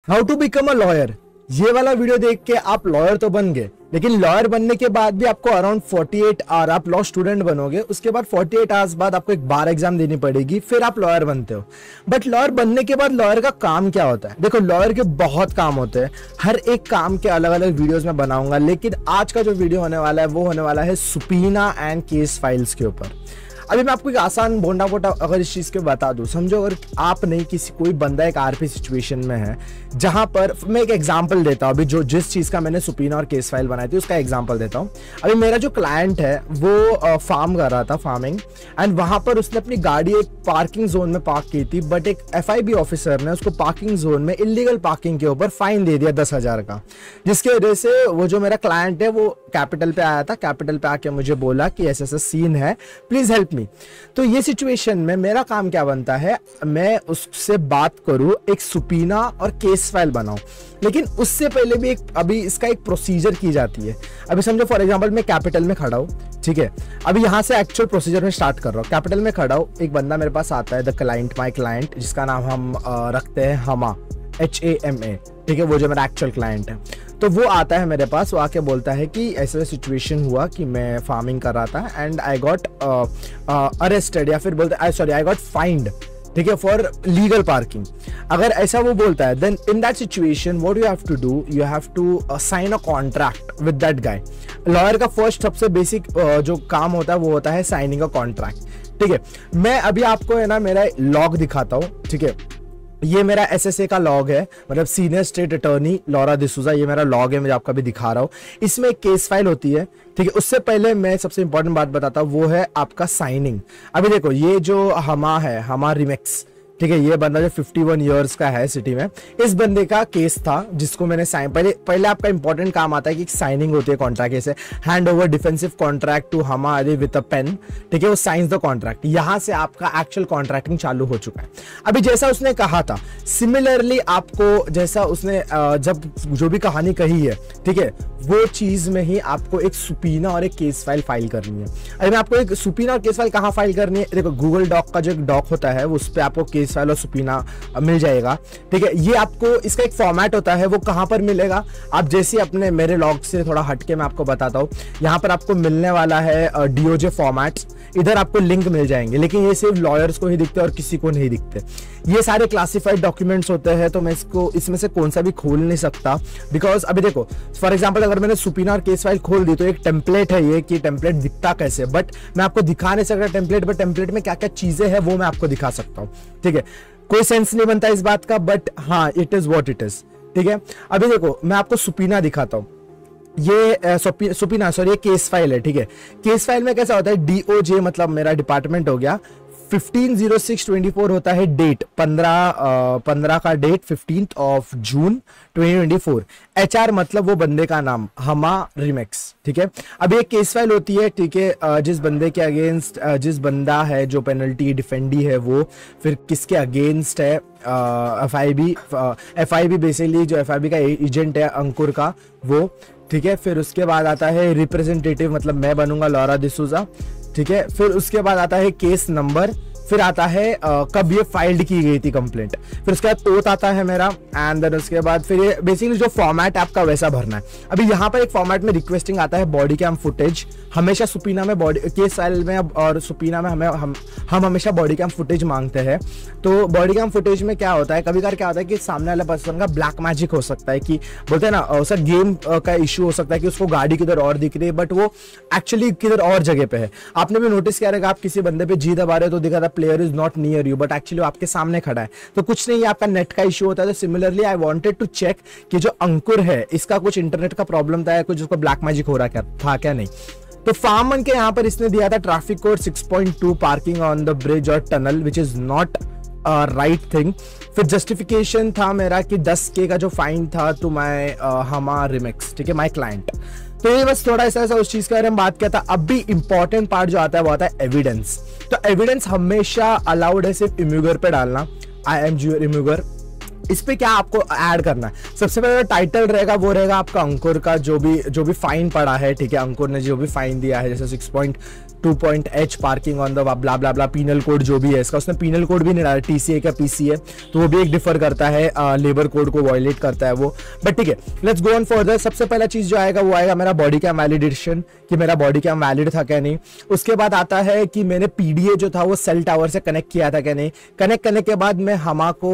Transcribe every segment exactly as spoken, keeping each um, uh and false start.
How to become a lawyer. ये वाला video देख के आप लॉयर तो बन गए, लेकिन लॉयर बनने के बाद भी आपको अराउंड अड़तालीस आवर आप लॉ स्टूडेंट बनोगे, उसके बाद अड़तालीस आवर्स बाद आपको एक बार एग्जाम देनी पड़ेगी, फिर आप लॉयर बनते हो। बट लॉयर बनने के बाद लॉयर का काम क्या होता है? देखो, लॉयर के बहुत काम होते हैं, हर एक काम के अलग अलग वीडियोस में बनाऊंगा, लेकिन आज का जो वीडियो होने वाला है वो होने वाला है सुपीना एंड केस फाइल्स के ऊपर। अभी मैं आपको एक आसान बोंडा बोटा अगर इस चीज़ के बता दूं, समझो अगर आप नहीं किसी कोई बंदा एक आरपी सिचुएशन में है, जहां पर मैं एक एग्जांपल देता हूं। अभी जो जिस चीज़ का मैंने सुपीना और केस फाइल बनाई थी उसका एग्जांपल देता हूं। अभी मेरा जो क्लाइंट है वो फार्म कर रहा था, फार्मिंग, एंड वहां पर उसने अपनी गाड़ी एक पार्किंग जोन में पार्क की थी, बट एक एफआईबी ऑफिसर ने उसको पार्किंग जोन में इलीगल पार्किंग के ऊपर फाइन दे दिया दस हजार का, जिसकी वजह से वो जो मेरा क्लाइंट है वो कैपिटल पे आया था। कैपिटल पे आके मुझे बोला कि ऐसा ऐसा सीन है, प्लीज हेल्प मी। तो ये सिचुएशन में मेरा काम क्या बनता है, मैं उससे बात करूं, एक सुपीना और केस फाइल बनाऊं। लेकिन उससे पहले भी एक अभी इसका एक प्रोसीजर की जाती है। अभी समझो फॉर एग्जांपल मैं कैपिटल में खड़ा हूं, ठीक है। अभी यहां से एक्चुअल प्रोसीजर में स्टार्ट कर रहा हूं। कैपिटल में खड़ा हूं, एक बंदा मेरे पास आता है, द क्लाइंट, माय क्लाइंट, जिसका नाम हम आ, रखते हैं हमा, एच ए एम ए, ठीक है, वो जो मेरा एक्चुअल क्लाइंट है। तो वो आता है मेरे पास, वो आके बोलता है कि ऐसा सिचुएशन हुआ कि मैं फार्मिंग कर रहा था एंड आई गॉट अरेस्टेड, या फिर बोलते I sorry I got fined, ठीक है, फॉर लीगल पार्किंग। अगर ऐसा वो बोलता है, then in that situation what you have to do, you have to sign a contract with that guy. Lawyer का फर्स्ट सबसे बेसिक uh, जो काम होता है वो होता है साइनिंग अ कॉन्ट्रैक्ट, ठीक है। मैं अभी आपको है ना मेरा लॉग दिखाता हूँ, ठीक है। ये मेरा एसएसए का लॉग है, मतलब senior state attorney Laura D'Souza, ये मेरा लॉग है, मैं आपको अभी दिखा रहा हूँ। इसमें एक केस फाइल होती है, ठीक है। उससे पहले मैं सबसे इंपॉर्टेंट बात बताता हूँ, वो है आपका साइनिंग। अभी देखो, ये जो हमा है, हमा रिमिक्स, ठीक है, ये बंदा जो इक्यावन इयर्स का है सिटी में, इस बंदे का केस था जिसको मैंने साइन, पहले पहले आपका इंपॉर्टेंट काम आता है कि साइनिंग होती है कॉन्ट्रैक्ट, जैसे hand over defensive contract to हमारे विद अ पेन, ठीक है, वो साइंस द कॉन्ट्रैक्ट। यहां से आपका एक्चुअल कॉन्ट्रैक्टिंग चालू हो चुका है। अभी जैसा उसने कहा था, सिमिलरली आपको जैसा उसने जब जो भी कहानी कही है, ठीक है, वो चीज में ही आपको एक सुपीना और एक केस फाइल फाइल करनी है। अभी मैं आपको एक सुपीना और केस फाइल कहाँ फाइल करनी है, देखो गूगल डॉक का जो एक डॉक होता है उस पर आपको केस फाइल और सुपीना मिल जाएगा, ठीक है। ये आपको इसका एक फॉर्मेट होता है, वो कहां पर मिलेगा, आप जैसे अपने मेरे लॉग से थोड़ा हटके मैं आपको बताता हूं। यहां पर आपको मिलने वाला है डीओजे फॉर्मेट्स, इधर आपको लिंक मिल जाएंगे, लेकिन ये सिर्फ लॉयर्स को ही दिखते हैं और किसी को नहीं दिखते। ये सारे क्लासिफाइड डॉक्यूमेंट्स होते हैं, तो मैं इसको इसमें से कौन सा भी खोल नहीं सकता, बिकॉज अभी देखो फॉर एग्जांपल अगर मैंने सुपीना और केस फाइल खोल दी तो एक टेम्पलेट है ये, कि टेम्पलेट दिखता कैसे, बट मैं आपको दिखा नहीं सकता टेम्पलेट, बट टेम्पलेट में क्या क्या चीजें हैं वो मैं आपको दिखा सकता हूँ, ठीक है। कोई सेंस नहीं बनता इस बात का, बट हाँ, it is what it is, ठीक है। अभी देखो मैं आपको सुपीना दिखाता हूँ, ये सुपीना सॉरी ये केस फाइल है, ठीक है। केस फाइल में कैसा होता है, डीओजे मतलब मेरा डिपार्टमेंट हो गया, fifteen zero six twenty four होता है डेट, पंद्रह पंद्रह का date, fifteenth of June twenty twenty four. HR मतलब वो बंदे का नाम, हमा रिमिक्स, ठीक है। अब एक केस फाइल होती है, ठीक है, जिस बंदे के अगेंस्ट, जिस बंदा है जो पेनल्टी डिफेंडी है वो, फिर किसके अगेंस्ट है, F I B F I B basically जो एफ आई बी का एजेंट है अंकुर का वो, ठीक है। फिर उसके बाद आता है रिप्रेजेंटेटिव, मतलब मैं बनूंगा लॉरा डिसूजा, ठीक है। फिर उसके बाद आता है केस नंबर, फिर आता है uh, कब ये फाइल्ड की गई थी कंप्लेंट, फिर उसके बाद ओथ आता है मेरा, एंड देन उसके बाद फिर ये बेसिकली जो फॉर्मेट आपका वैसा भरना है। अभी यहाँ पर एक फॉर्मेट में रिक्वेस्टिंग आता है बॉडी कैम फुटेज, हमेशा सुपीना में बॉडी केस फाइल में और सुपीना में हमें हम हम हमेशा बॉडी कैम फुटेज मांगते हैं। तो बॉडी कैम फुटेज में क्या होता है, कभी कभार क्या होता है कि सामने वाला पर्सन का ब्लैक मैजिक हो सकता है, कि बोलते हैं ना सर गेम का इशू हो सकता है कि उसको गाड़ी किधर और दिख रही है बट वो एक्चुअली किधर और जगह पे है। आपने भी नोटिस किया रहेगा, आप किसी बंदे पे जी दबा रहे हो तो दिखा था player is not near you, but actually आपके सामने खड़ा है, तो कुछ नहीं, आपका नेट का इशू होता है। तो similarly I wanted to check कि जो अंकुर है इसका कुछ इंटरनेट का प्रॉब्लम था या कुछ उसको ब्लैक मैजिक हो रहा क्या था क्या नहीं। तो फार्मन के यहाँ पर इसने दिया था traffic code six point two parking on the bridge और tunnel which is not right thing. फिर जस्टिफिकेशन था मेरा कि टेन के का जो फाइन था टू माय हमा रिमिक्स, ठीक है, माय क्लाइंट। तो ये बस थोड़ा ऐसा ऐसा उस चीज के बारे में बात किया था। अब भी इंपॉर्टेंट पार्ट जो आता है वो आता है एविडेंस। तो एविडेंस हमेशा अलाउड है सिर्फ इम्यूगर पे डालना, आई एम जी इम्यूगर। इस पे क्या आपको ऐड करना है, सबसे पहले टाइटल रहेगा वो रहेगा आपका अंकुर का जो भी जो भी फाइन पड़ा है, ठीक है, अंकुर ने जो भी फाइन दिया है, जैसे six point two point H parking on the blah blah blah penal code जो भी है इसका, उसने पीनल कोड भी नहीं डाला, टीसीए का पीसीए, तो वो भी एक डिफर करता है, लेबर कोड को वायलेट करता है वो। बट ठीक है, लेट्स गो ऑन फर्दर। सबसे पहला चीज जो आएगा वो आएगा मेरा बॉडी कैम वैलिडेशन, कि मेरा बॉडी कैम वैलिड था क्या नहीं। उसके बाद आता है कि मैंने पीडीए जो था वो सेल टावर से कनेक्ट किया था क्या नहीं। कनेक्ट करने के बाद मैं हमा को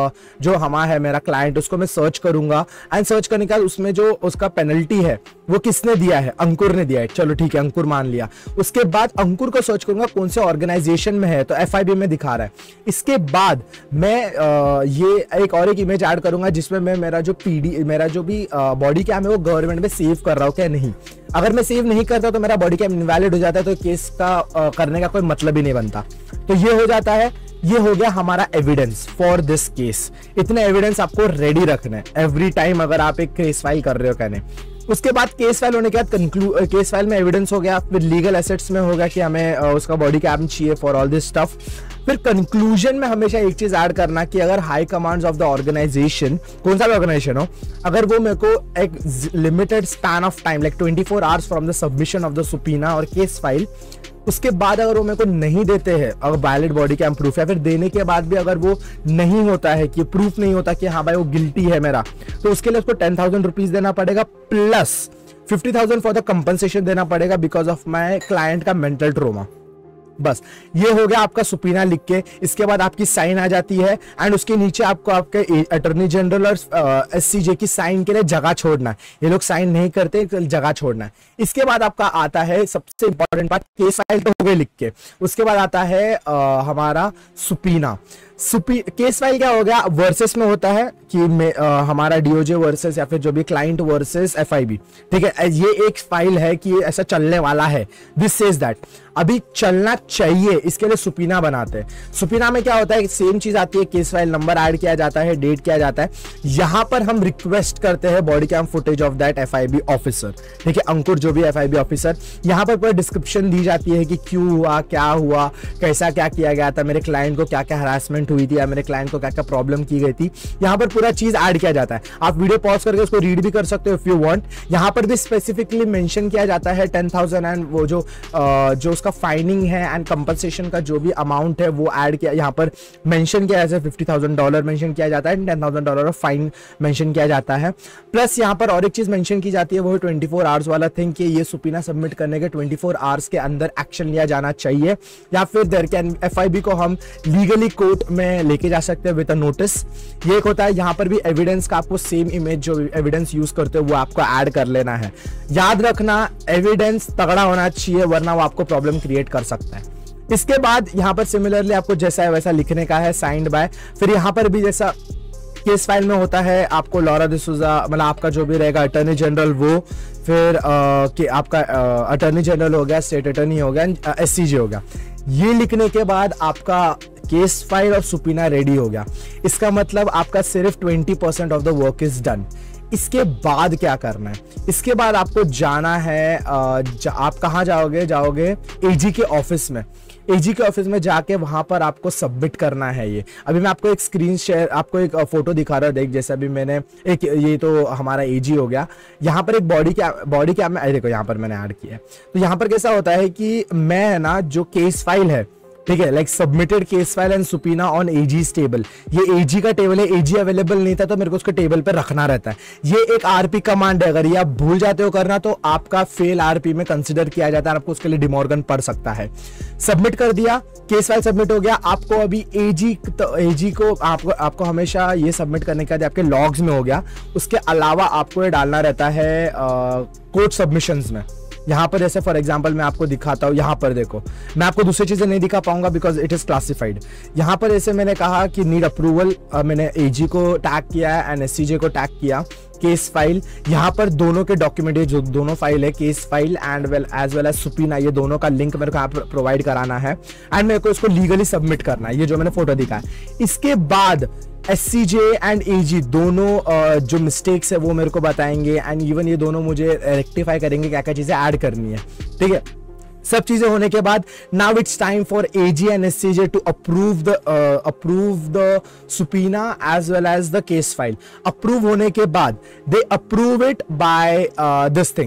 जो हमा है मेरा क्लाइंट, उसको मैं सर्च करूंगा, एंड सर्च करने के बाद उसमें जो उसका पेनल्टी है वो किसने दिया है, अंकुर ने दिया है। चलो ठीक है, अंकुर मान लिया। उसके बाद अंकुर को सर्च करूंगा कौन से ऑर्गेनाइजेशन में है, तो एफआईबी में दिखा रहा है। इसके बाद मैं आ, ये एक और एक इमेज ऐड करूंगा जिसमें मैं मेरा जो पीडी मेरा जो भी बॉडी कैम है वो गवर्नमेंट में सेव कर रहा हूँ क्या नहीं। अगर मैं सेव नहीं करता तो मेरा बॉडी कैम इनवैलिड हो जाता है, तो केस का आ, करने का कोई मतलब ही नहीं बनता। तो ये हो जाता है, ये हो गया हमारा एविडेंस फॉर दिस केस। इतने एविडेंस आपको रेडी रखना है एवरी टाइम अगर आप एक केस फाइल कर रहे हो कहने। उसके बाद केस फाइल होने के बाद कंक्लूड, केस फाइल में एविडेंस हो गया, फिर लीगल एसेट्स में होगा कि हमें उसका बॉडी कैम चाहिए फॉर ऑल दिस स्टफ। फिर कंक्लूजन में हमेशा एक चीज ऐड करना कि अगर high commands of the organisation, कौन सा भी ऑर्गेनाइजेशन हो, अगर वो मेरे को एक limited span of time like twenty four hours from the submission of the subpoena और केस फाइल, उसके बाद अगर वो मेरे को नहीं देते हैं अगर वैलिड बॉडी कैम प्रूफ, या फिर देने के बाद भी अगर वो नहीं होता है कि प्रूफ नहीं होता कि हाँ भाई वो गिल्टी है मेरा, तो उसके लिए उसको टेन थाउजेंड रुपीज देना पड़ेगा, plus fifty thousand for the compensation देना पड़ेगा बिकॉज ऑफ माई क्लाइंट का मेंटल ट्रोमा। बस ये हो गया आपका सुपीना लिख के। इसके बाद आपकी साइन आ जाती है, एंड उसके नीचे आपको आपके अटॉर्नी जनरल और एससीजे की साइन के लिए जगह छोड़ना है। ये लोग साइन नहीं करते, जगह छोड़ना है। इसके बाद आपका आता है सबसे इंपॉर्टेंट पार्ट, केस फाइल तो हो गए लिख के। उसके बाद आता है आ, हमारा सुपीना। सुपी केस फाइल क्या हो गया, वर्सेस में होता है कि में, आ, हमारा डीओजे वर्सेस या फिर जो भी क्लाइंट वर्सेस एफआईबी, ठीक है। ये एक फाइल है कि ऐसा चलने वाला है, दिस सेज दैट अभी चलना चाहिए, इसके लिए सुपीना बनाते हैं। सुपीना में क्या होता है, सेम चीज आती है, केस फाइल नंबर ऐड किया जाता है, डेट किया जाता है। यहां पर हम रिक्वेस्ट करते हैं body cam footage of that FIB officer, ठीक है, अंकुर जो भी एफआईबी ऑफिसर। यहां पर पूरा डिस्क्रिप्शन दी जाती है कि क्यों हुआ, क्या हुआ, कैसा क्या किया गया था, मेरे क्लाइंट को क्या क्या हरासमेंट हुई थी, या मेरे क्लाइंट को क्या क्या प्रॉब्लम की गई थी। यहां पर पूरा चीज ऐड किया जाता है। आप वीडियो पॉज करके उसको रीड भी कर सकते हो इफ यू वांट। यहां पर भी स्पेसिफिकली मेंशन किया जाता है टेन थाउजेंड एंड वो जो आ, जो उसका फाइनिंग है एंड कंपनसेशन का जो भी अमाउंट है वो ऐड किया, यहां पर मेंशन किया जाता है। फिफ्टी थाउजेंड डॉलर मेंशन किया जाता है, ten thousand dollar of fine mention किया जाता है। प्लस यहां पर और एक चीज मेंशन की जाती है, वो ट्वेंटी फोर आवर्स वाला थिंग, कि ये सुपीना सबमिट करने के ट्वेंटी फोर आवर्स के अंदर एक्शन लिया जाना चाहिए, या फिर देयर कैन एफआईबी को हम लीगली कोर्ट में लेके जा सकते हैं विद अ नोटिस। ये एक होता है। यहां पर भी एविडेंस का आपको सेम इमेज जो एविडेंस यूज करते हो वो आपको ऐड कर लेना है। याद रखना एविडेंस तगड़ा होना चाहिए, वरना वो आपको प्रॉब्लम क्रिएट कर सकता है। इसके बाद यहां पर सिमिलरली आपको जैसा है वैसा लिखने का है, साइंड बाय। फिर यहां पर भी जैसा केस फाइल में होता है, आपको लॉरा डिसूजा मतलब आपका जो भी रहेगा अटॉर्नी जनरल वो, फिर आ, कि आपका अटॉर्नी जनरल हो गया, स्टेट अटॉर्नी हो गया, एससीजे हो गया। ये लिखने के बाद आपका केस फाइल और सुपीना रेडी हो गया। इसका मतलब आपका सिर्फ twenty percent of the work is done. इसके बाद क्या करना है, इसके बाद आपको जाना है, जा, आप कहाँ जाओगे, जाओगे एजी के ऑफिस में। एजी के ऑफिस में जाके वहां पर आपको सबमिट करना है। ये अभी मैं आपको एक स्क्रीन शेयर, आपको एक फोटो दिखा रहा हूँ, देख जैसे अभी मैंने एक, ये तो हमारा एजी हो गया। यहाँ पर एक बॉडी कैम बॉडी कैम में देखो, यहाँ पर मैंने ऐड किया है। तो यहाँ पर कैसा होता है कि मैं ना जो केस फाइल है, ठीक है, like submitted case file and subpoena on AG's table, ये एजी का टेबल है, एजी अवेलेबल नहीं था तो मेरे को उसको टेबल पे रखना रहता है। ये एक आरपी कमांड है, अगर ये आप भूल जाते हो करना तो आपका फेल आरपी में कंसीडर किया जाता है, आपको उसके लिए डिमॉर्गन पड़ सकता है। सबमिट कर दिया, केस फाइल सबमिट हो गया। आपको अभी एजी तो एजी को आपको आपको हमेशा ये सबमिट करने के बाद आपके लॉग्स में हो गया। उसके अलावा आपको ये डालना रहता है कोर्ट सबमिशंस में। यहाँ पर जैसे फॉर एग्जांपल मैं आपको दिखाता हूँ, यहाँ पर देखो, मैं आपको दूसरी चीजें नहीं दिखा पाऊंगा बिकॉज इट इज क्लासिफाइड। यहाँ पर जैसे मैंने कहा कि नीड अप्रूवल, मैंने एजी को टैग किया है एंड एससीजे को टैग किया। केस फाइल, यहाँ पर दोनों के डॉक्यूमेंट, जो दोनों फाइल है, case file and well as well as subpoena, ये दोनों का लिंक मेरे को यहाँ पर प्रोवाइड कराना है एंड मेरे को इसको लीगली सबमिट करना है, ये जो मैंने फोटो दिखा है। इसके बाद एससीजे एंड एजी दोनों जो मिस्टेक्स है वो मेरे को बताएंगे एंड इवन ये दोनों मुझे रेक्टिफाई करेंगे क्या क्या चीजें ऐड करनी है, ठीक है। सब चीजें होने के बाद now it's time for AG and SCJ to approve the approve the subpoena as well as the case file. Approve होने के बाद they approve it by this thing,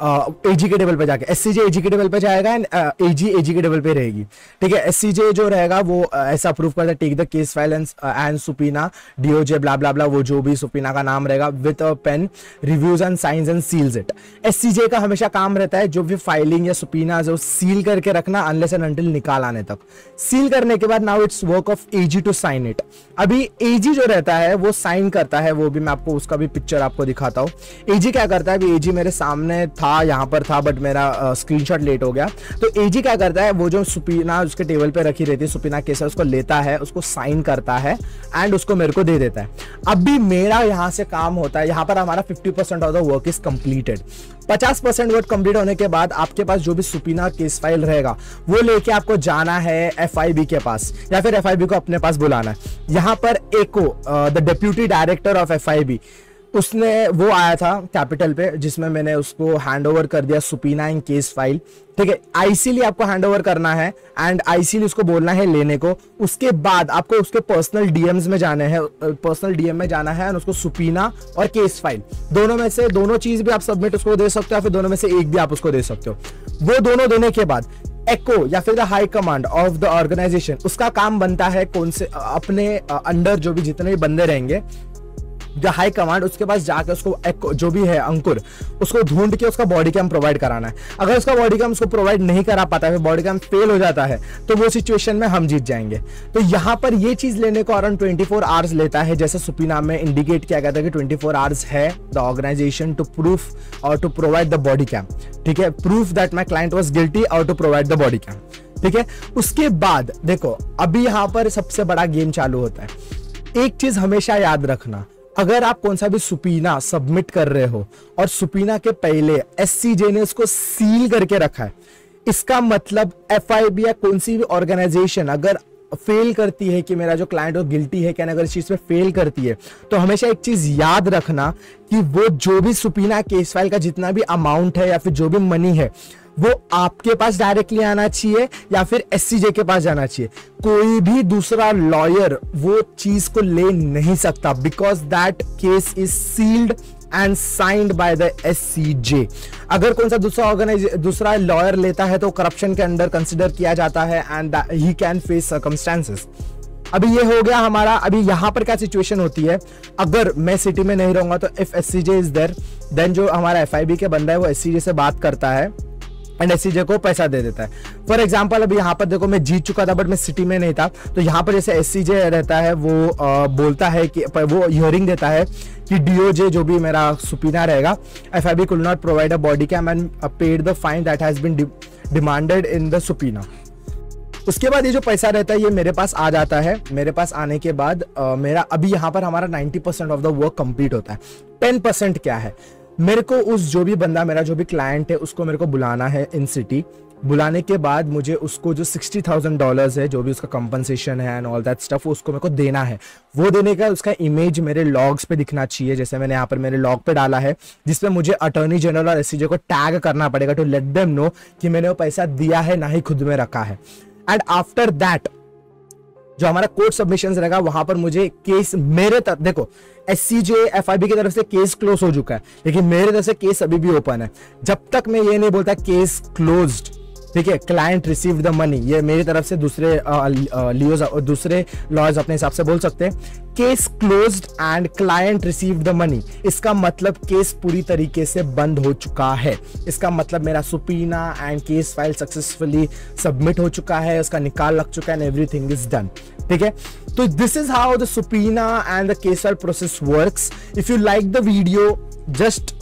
AG के टेबल पे जाके, एससीजे एजी के टेबल पे जाएगा एंड एजी एजी के टेबल पे रहेगी, ठीक है। एससीजे जो रहेगा वो uh, ऐसा अप्रूव करता है, take the case file and and subpoena DOJ blah blah blah, वो जो भी सुपीना का नाम रहेगा, with a pen reviews and signs and seals it. SCJ का हमेशा काम रहता है जो भी फाइलिंग या सुपीना जो सील करके रखना अनलेस एंड अनटिल निकाल आने तक। सील करने के बाद now it's work of AG to sign it. अभी एजी जो रहता है वो साइन करता है, वो भी मैं आपको उसका भी पिक्चर आपको दिखाता हूँ। एजी क्या करता है, एजी मेरे सामने था, यहाँ पर था, बट मेरा स्क्रीनशॉट लेट हो गया। तो एजी क्या करता है, वो जो सुपीना उसके टेबल पे रखी रहती है सुपीना केस, उसको लेता है, उसको साइन करता है एंड उसको मेरे को दे देता है। अभी मेरा यहाँ से काम होता है, यहाँ पर हमारा fifty percent of the work is completed. पचास परसेंट वर्क कंप्लीट होने के बाद आपके पास जो भी सुपीना केस फाइल रहेगा वो लेके आपको जाना है एफआईबी के पास, या फिर एफआईबी को अपने पास बुलाना है। यहाँ पर एको the deputy director of FIB, उसने वो आया था कैपिटल पे, जिसमें मैंने उसको हैंड ओवर कर दिया सुपीना इन केस फाइल, ठीक है। आईसीली आपको हैंड ओवर करना है एंड आईसीली उसको बोलना है लेने को। उसके बाद आपको उसके पर्सनल डीएम्स में जाने हैं, पर्सनल डीएम में जाना है और उसको सुपीना और केस फाइल दोनों में से दोनों चीज भी आप सबमिट उसको दे सकते हो, फिर दोनों में से एक भी आप उसको दे सकते हो। वो दोनों देने के बाद एको या फिर the high command of the organisation, उसका काम बनता है कौन से अपने अंडर जो भी जितने भी बंदे रहेंगे द हाई कमांड, उसके पास जाके उसको जो भी है अंकुर, उसको ढूंढ के उसका बॉडी कैम प्रोवाइड कराना है। अगर उसका बॉडी कैम उसको प्रोवाइड नहीं करा पाता है, बॉडी कैम फेल हो जाता है, तो वो सिचुएशन में हम जीत जाएंगे। तो यहाँ पर ये चीज लेने को अराउंड ट्वेंटी फोर आवर्स लेता है, जैसे सुपीना में इंडिकेट किया गया था कि ट्वेंटी फोर आवर्स है द ऑर्गेनाइजेशन टू प्रूफ और to provide the body cam, ठीक है, proof that my client was guilty और to provide the body cam, ठीक है। उसके बाद देखो अभी यहाँ पर सबसे बड़ा गेम चालू होता है। एक चीज हमेशा याद रखना, अगर आप कौन सा भी सुपीना सबमिट कर रहे हो और सुपीना के पहले एससीजे ने उसको सील करके रखा है, इसका मतलब एफआईबी या कौन सी भी ऑर्गेनाइजेशन अगर फेल करती है कि मेरा जो क्लाइंट वो गिल्टी है क्या, अगर इस चीज पे फेल करती है, तो हमेशा एक चीज याद रखना कि वो जो भी सुपीना केस फाइल का जितना भी अमाउंट है या फिर जो भी मनी है वो आपके पास डायरेक्टली आना चाहिए या फिर एससीजे के पास जाना चाहिए। कोई भी दूसरा लॉयर वो चीज को ले नहीं सकता, because that case is sealed and signed by the SCJ. अगर कौन सा दूसरा ऑर्गेनाइज दूसरा लॉयर लेता है तो करप्शन के अंडर कंसिडर किया जाता है and he can face circumstances. अभी ये हो गया हमारा। अभी यहाँ पर क्या सिचुएशन होती है, अगर मैं सिटी में नहीं रहूंगा तो if SCJ is there, then जो हमारा एफआईबी के बंदा है वो एससीजे से बात करता है एंड एससीजे को पैसा दे देता है। फॉर एग्जांपल अभी यहाँ पर देखो मैं जीत चुका था बट मैं सिटी में नहीं था, तो यहाँ पर जैसे एससीजे रहता है वो आ, बोलता है कि वो हियरिंग देता है कि डीओजे जो भी मेरा सुपीना रहेगा, FIB could not provide a body cam and paid the fine that has been demanded in the subpoena. उसके बाद ये जो पैसा रहता है ये मेरे पास आ जाता है। मेरे पास आने के बाद आ, मेरा अभी यहाँ पर हमारा ninety percent of the work complete होता है। टेन परसेंट क्या है, मेरे को उस जो भी बंदा मेरा जो भी क्लाइंट है उसको मेरे को बुलाना है इन सिटी। बुलाने के बाद मुझे उसको जो सिक्सटी थाउजेंड डॉलर्स है जो भी उसका कंपनसेशन है एंड ऑल दैट स्टफ उसको मेरे को देना है। वो देने का उसका इमेज मेरे लॉग्स पे दिखना चाहिए, जैसे मैंने यहाँ पर मेरे लॉग पे डाला है, जिसमें मुझे अटॉर्नी जनरल और एससीजे को टैग करना पड़ेगा टू लेट देम नो कि मैंने वो पैसा दिया है ना ही खुद में रखा है। एंड आफ्टर दैट जो हमारा कोर्ट सबमिशन रहेगा वहां पर मुझे केस मेरे तरफ, देखो एससीजे एफआईबी की तरफ से केस क्लोज हो चुका है लेकिन मेरे तरफ से केस अभी भी ओपन है। जब तक मैं ये नहीं बोलता केस क्लोज्ड, ठीक है, क्लाइंट रिसीव्ड द मनी, ये मेरी तरफ से दूसरे लियोज दूसरे लॉयर्स अपने हिसाब से बोल सकते हैं case closed and client received the money, इसका मतलब केस पूरी तरीके से बंद हो चुका है। इसका मतलब मेरा subpoena and case file successfully submit हो चुका है, उसका निकाल लग चुका है एंड एवरीथिंग इज डन, ठीक है। तो this is how the subpoena and the case file process works. If you like the video just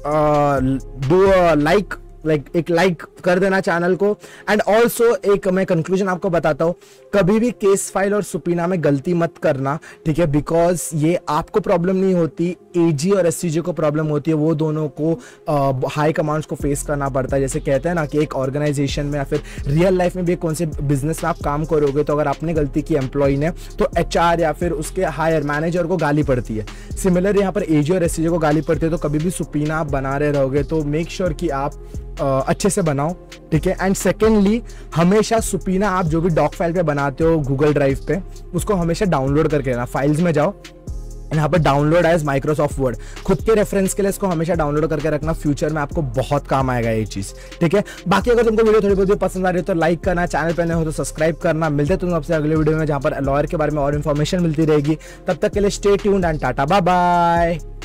do like like एक लाइक कर देना चैनल को। एंड ऑल्सो एक मैं कंक्लूजन आपको बताता हूँ, कभी भी केस फाइल और सुपीना में गलती मत करना, ठीक है, बिकॉज ये आपको प्रॉब्लम नहीं होती, एजी और एससीजे को प्रॉब्लम होती है। वो दोनों को हाई कमांड्स को फेस करना पड़ता है। जैसे कहते हैं ना कि एक ऑर्गेनाइजेशन में या फिर रियल लाइफ में भी कौन से बिजनेस में आप काम करोगे तो अगर आपने गलती की एम्प्लॉय ने तो एचआर या फिर उसके हायर मैनेजर को गाली पड़ती है। सिमिलर यहाँ पर एजी और एससीजे को गाली पड़ती है। तो कभी भी सुपीना आप बना रहे रहोगे तो मेक श्योर कि आप Uh, अच्छे से बनाओ, ठीक है। एंड सेकेंडली हमेशा सुपीना आप जो भी डॉक फाइल पे बनाते हो गूगल ड्राइव पे, उसको हमेशा डाउनलोड करके लेना। फाइल्स में जाओ, यहाँ पर डाउनलोड एज माइक्रोसॉफ्ट वर्ड, खुद के रेफरेंस के लिए इसको हमेशा डाउनलोड करके रखना, फ्यूचर में आपको बहुत काम आएगा ये चीज, ठीक है। बाकी अगर तुमको वीडियो थोड़ी बहुत पसंद आ रही है तो लाइक करना, चैनल पे नए हो तो सब्सक्राइब करना। मिलते तुम आपसे अगले वीडियो में जहां पर लॉयर के बारे में और इन्फॉर्मेशन मिलती रहेगी। तब तक के लिए stay tuned and tata bye bye.